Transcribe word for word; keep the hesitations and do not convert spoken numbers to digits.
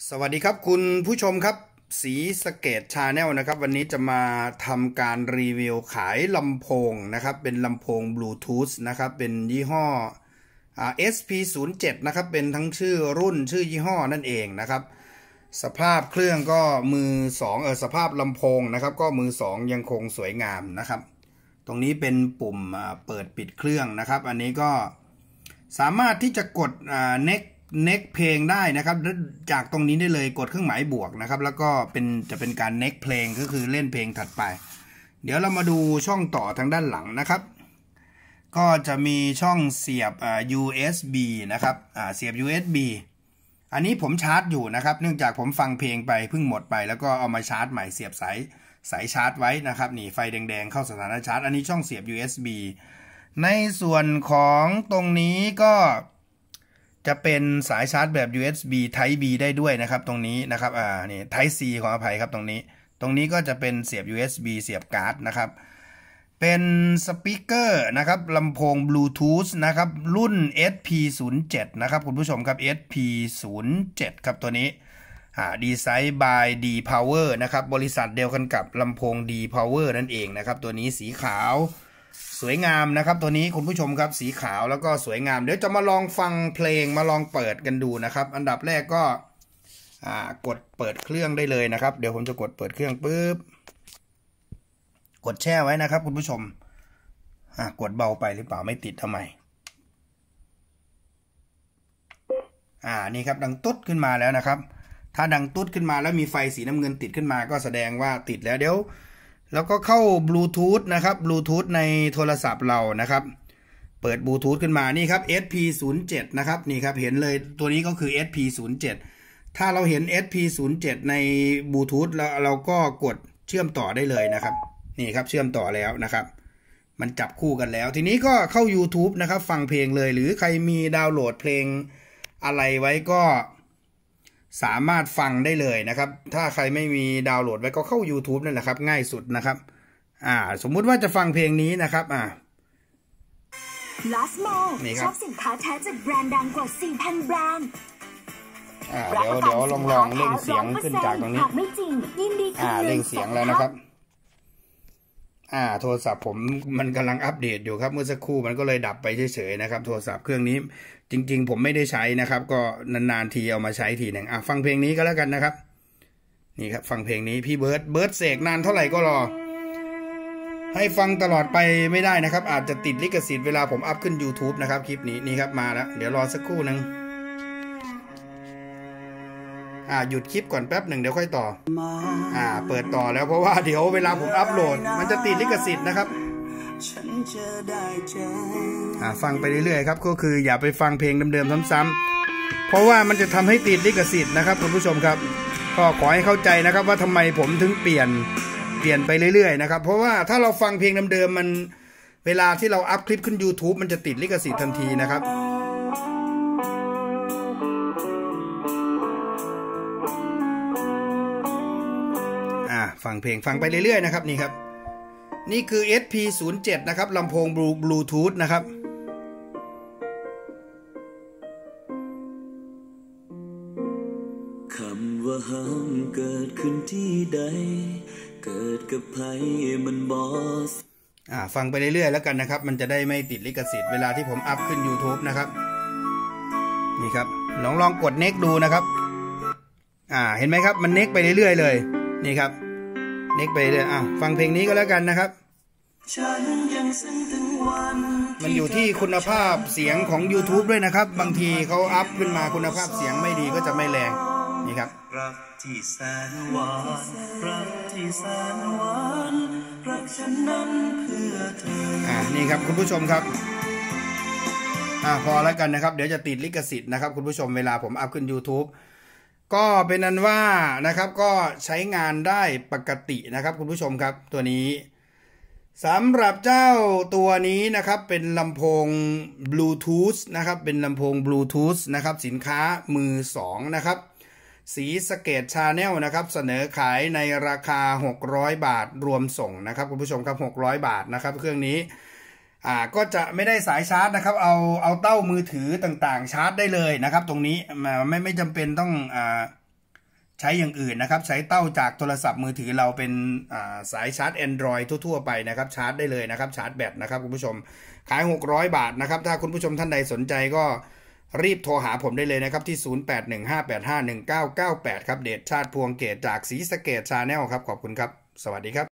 สวัสดีครับคุณผู้ชมครับสีสะเกตชาแนลนะครับวันนี้จะมาทำการรีวิวขายลำโพงนะครับเป็นลำโพงบลูทูธนะครับเป็นยี่ห้อ เอส พี ศูนย์ เจ็ด นะครับเป็นทั้งชื่อรุ่นชื่อยี่ห้อนั่นเองนะครับสภาพเครื่องก็มือสองเออสภาพลำโพงนะครับก็มือสองยังคงสวยงามนะครับตรงนี้เป็นปุ่มเปิดปิดเครื่องนะครับอันนี้ก็สามารถที่จะกดเน็กเน็กเพลงได้นะครับจากตรงนี้ได้เลยกดเครื่องหมายบวกนะครับแล้วก็เป็นจะเป็นการเน็กเพลงก็คือเล่นเพลงถัดไปเดี๋ยวเรามาดูช่องต่อทางด้านหลังนะครับก็จะมีช่องเสียบ ยู เอส บี นะครับเสียบ ยู เอส บี อันนี้ผมชาร์จอยู่นะครับเนื่องจากผมฟังเพลงไปเพิ่งหมดไปแล้วก็เอามาชาร์จใหม่เสียบสายสายชาร์จไว้นะครับนี่ไฟแดงๆเข้าสถานะชาร์จอันนี้ช่องเสียบ ยู เอส บี ในส่วนของตรงนี้ก็จะเป็นสายชาร์จแบบ ยู เอส บี Type B ได้ด้วยนะครับตรงนี้นะครับอ่านี่ Type C ขออภัยครับตรงนี้ตรงนี้ก็จะเป็นเสียบ ยู เอส บี เสียบการ์ดนะครับเป็นสปีกเกอร์นะครับลำโพงบลูทูธนะครับรุ่น เอส พี ศูนย์ เจ็ด นะครับคุณผู้ชมครับ เอส พี ศูนย์ เจ็ด ครับตัวนี้อ่าดีไซน์ by D Power นะครับบริษัทเดียวกันกับลำโพง D Power นั่นเองนะครับตัวนี้สีขาวสวยงามนะครับตัวนี้คุณผู้ชมครับสีขาวแล้วก็สวยงามเดี๋ยวจะมาลองฟังเพลงมาลองเปิดกันดูนะครับอันดับแรกก็อ่ากดเปิดเครื่องได้เลยนะครับเดี๋ยวผมจะกดเปิดเครื่องปุ๊บกดแช่ไว้นะครับคุณผู้ชมอ่ากดเบาไปหรือเปล่าไม่ติดทำไมอ่านี่ครับดังตุ๊ดขึ้นมาแล้วนะครับถ้าดังตุ๊ดขึ้นมาแล้วมีไฟสีน้ำเงินติดขึ้นมาก็แสดงว่าติดแล้วเดี๋ยวแล้วก็เข้าบลูทูธนะครับบลูทูธในโทรศัพท์เรานะครับเปิดบลูทูธขึ้นมานี่ครับ เอส พี ศูนย์ เจ็ด นะครับนี่ครับเห็นเลยตัวนี้ก็คือ เอส พี ศูนย์ เจ็ด ถ้าเราเห็น เอส พี ศูนย์ เจ็ด ในบลูทูธแล้วเราก็กดเชื่อมต่อได้เลยนะครับนี่ครับเชื่อมต่อแล้วนะครับมันจับคู่กันแล้วทีนี้ก็เข้า YouTube นะครับฟังเพลงเลยหรือใครมีดาวน์โหลดเพลงอะไรไว้ก็สามารถฟังได้เลยนะครับถ้าใครไม่มีดาวน์โหลดไว้ก็เข้า YouTube นั่นแหละครับง่ายสุดนะครับอ่าสมมุติว่าจะฟังเพลงนี้นะครับอ่า Last Mall ชอบสินค้าแท้จากแบรนด์ดังกว่า สี่พัน แบรนด์อ่าเดี๋ยวเดี๋ยวลองลองเร่งเสียงขึ้นจากตรงนี้ไม่จริงยินดีอ่าเร่งเสียงแล้วนะครับอ่าโทรศัพท์ผมมันกำลังอัปเดตอยู่ครับเมื่อสักครู่มันก็เลยดับไปเฉยๆนะครับโทรศัพท์เครื่องนี้จริงๆผมไม่ได้ใช้นะครับก็นานๆทีเอามาใช้ทีหนึ่งอ่ะฟังเพลงนี้ก็แล้วกันนะครับนี่ครับฟังเพลงนี้พี่เบิร์ดเบิร์ดเสกนานเท่าไหร่ก็รอให้ฟังตลอดไปไม่ได้นะครับอาจจะติดลิขสิทธิ์เวลาผมอัพขึ้น YouTube นะครับคลิปนี้นี่ครับมาแล้วเดี๋ยวรอสักครู่นึงอ่าหยุดคลิปก่อนแป๊บหนึ่งเดี๋ยวค่อยต่ออ่าเปิดต่อแล้วเพราะว่าเดี๋ยวเวลาผมอัพโหลดมันจะติดลิขสิทธิ์นะครับอ่าฟังไปเรื่อยๆครับก็คืออย่าไปฟังเพลงเดิมๆซ้ำๆเพราะว่ามันจะทำให้ติดลิขสิทธิ์นะครับคุณผู้ชมครับก็ขอให้เข้าใจนะครับว่าทำไมผมถึงเปลี่ยนเปลี่ยนไปเรื่อยๆนะครับเพราะว่าถ้าเราฟังเพลงเดิมๆมันเวลาที่เราอัพคลิปขึ้น YouTube มันจะติดลิขสิทธิ์ทันทีนะครับฟังเพลงฟังไปเรื่อยๆนะครับนี่ครับนี่คือ เอส พี ศูนย์ เจ็ด นะครับลำโพงบลูทูธนะครับคำว่าห้ามเกิดขึ้นที่ใดเกิดกับใครมันบอสอ่าฟังไปเรื่อยๆแล้วกันนะครับมันจะได้ไม่ติดลิขสิทธิ์เวลาที่ผมอัพขึ้น YouTube นะครับนี่ครับลองลองกดเน็กดูนะครับอ่าเห็นไหมครับมันเน็กไปเรื่อยๆเลยนี่ครับเน็กไปเลยอ่ะฟังเพลงนี้ก็แล้วกันนะครับมันอยู่ที่คุณภาพเสียงของ YouTube ด้วยนะครับบางทีเขาอัพขึ้นมาคุณภาพเสียงไม่ดีก็จะไม่แรงนี่ครับรักที่แสนหวานรักที่แสนหวานรักฉันนั้นเพื่อเธออ่านี่ครับคุณผู้ชมครับอ่าพอแล้วกันนะครับเดี๋ยวจะติดลิขสิทธิ์นะครับคุณผู้ชมเวลาผมอัพขึ้น YouTubeก็เป็นนั้นว่านะครับก็ใช้งานได้ปกตินะครับคุณผู้ชมครับตัวนี้สำหรับเจ้าตัวนี้นะครับเป็นลำโพงบลูทูธนะครับเป็นลำโพงบลูทูธนะครับสินค้ามือสองนะครับสีสะเกตชาแนลนะครับเสนอขายในราคาหกร้อยบาทรวมส่งนะครับคุณผู้ชมครับหกร้อยบาทนะครับเครื่องนี้อ่าก็จะไม่ได้สายชาร์จนะครับเอาเอาเต้ามือถือต่างๆชาร์จได้เลยนะครับตรงนี้ไม่ไม่จำเป็นต้องอ่าใช้อย่างอื่นนะครับใช้เต้าจากโทรศัพท์มือถือเราเป็นสายชาร์จ Android ทั่วๆไปนะครับชาร์จได้เลยนะครับชาร์จแบตนะครับคุณผู้ชมขายหกร้อยบาทนะครับถ้าคุณผู้ชมท่านใดสนใจก็รีบโทรหาผมได้เลยนะครับที่ศูนย์ แปด หนึ่ง ห้า แปด ห้า หนึ่ง เก้า เก้า แปดครับเดชชาติพวงเกตจากศรีสะเกษ Channel ครับขอบคุณครับสวัสดีครับ